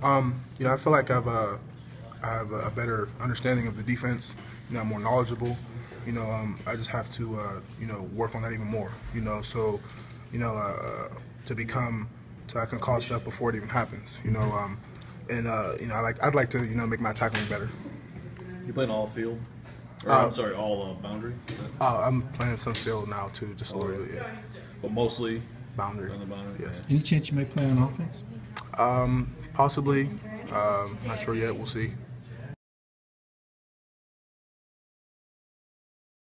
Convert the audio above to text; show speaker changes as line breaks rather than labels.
I feel like I have a better understanding of the defense. I'm more knowledgeable. I just have to, work on that even more. You know, to become, so I can call stuff before it even happens. I'd like to, make my tackling better.
You playing all field? Or, I'm sorry, all boundary?
I'm playing some field now too, just a little bit. Yeah.
But mostly
Boundary.
on the boundary?
Yes.
Any chance you may play on offense?
Possibly. Not sure yet. We'll see.